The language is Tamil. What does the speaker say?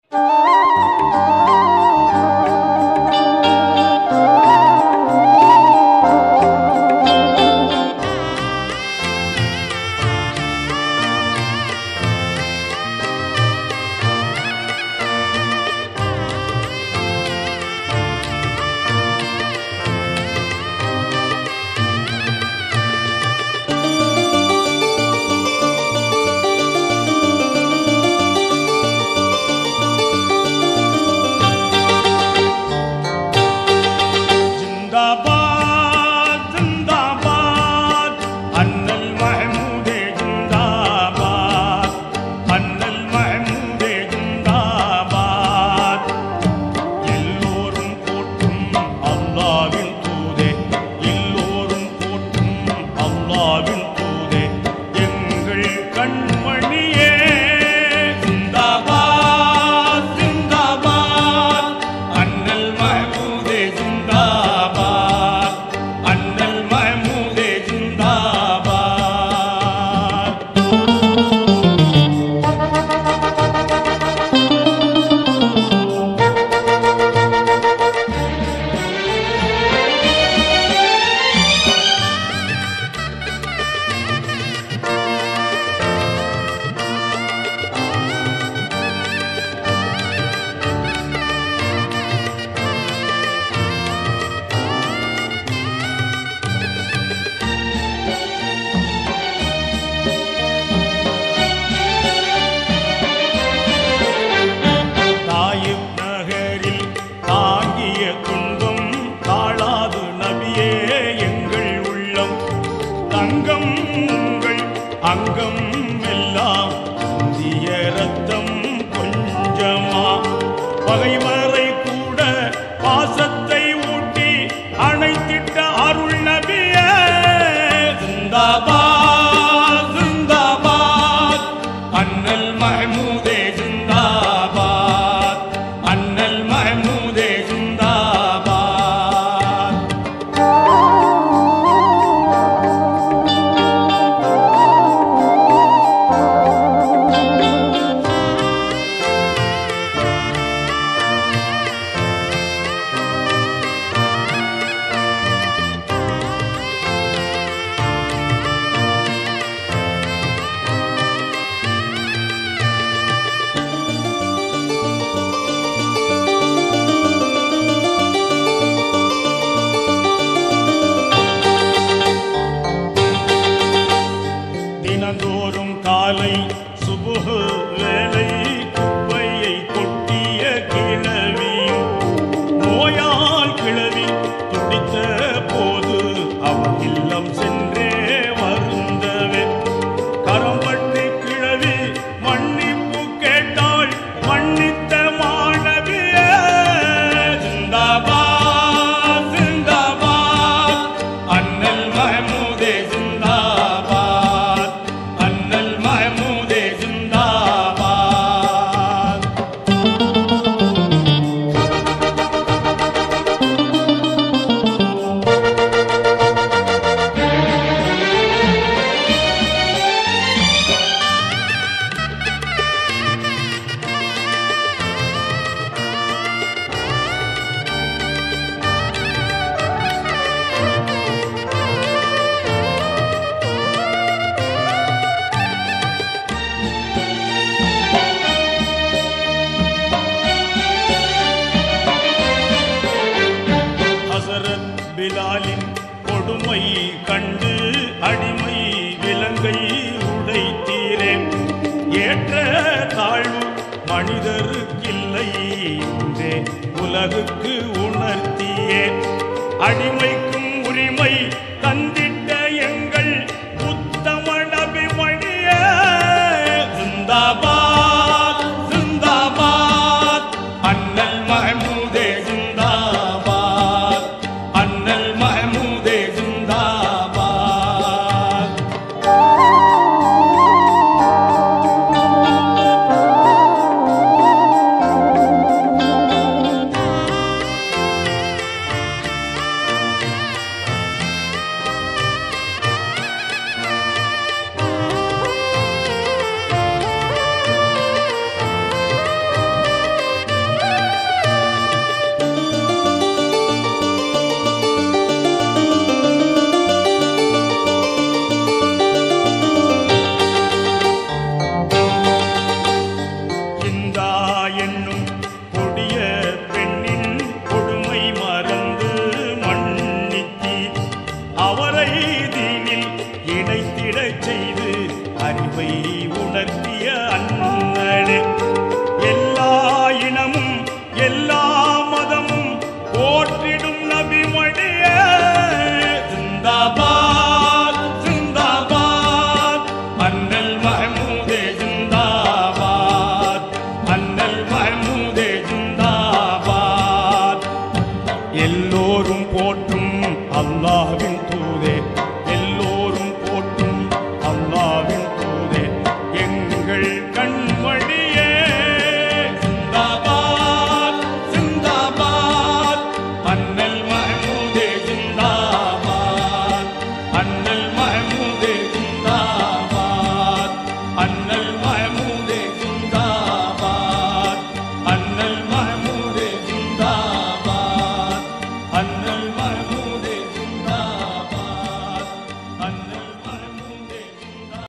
அங்கம் எல்லாம் சிந்திய ரத்தம் கொஞ்சமா பகைவரை கூட பாசத்தை ஊட்டி அணைத்திட்ட அருள் நபியே ஜிந்தாபாத் ஜிந்தாபாத் அன்னல் மஹ்மூதே ஜிந்தாபாத் அன்னல் மஹ்மூதே ஜிந்தாபாத். தினந்தோறும் காலை சுபுஹ் வேளை குப்பையை கொட்டிய கிழவியும் நோயால் கிழவி துடித்த போது அவன் இல்லம் சென்றே வருந்தவே கரம்பட்டு கிழவி மன்னிப்பு கேட்டாள் மன்னித்த மாணவியே ஜிந்தாபாத் ஜிந்தாபாத் அன்னல் மஹ்மூதே ஜிந்தாபாத் அன்னல் மஹ்மூதே ஜிந்தாபாத். ஹஸரத் பிலாலின் கொடுமை கண்டு அடிமை விலங்கை உடைத்தீரே ஏற்ற தாழ்வு மனிதருக்கில்லை என்றே உலகுக்கு உணர்த்தியே அடிமைக்கும் உரிமை தந்திட்ட எங்கள் உத்தம நபி மணியே ஜிந்தாபாத் ஜிந்தாபாத் அன்னல் மஹ்மூதே ஜிந்தாபாத் அன்னல் மஹ்மூதே ஜிந்தாபாத். அண்ணல் மஹமூதே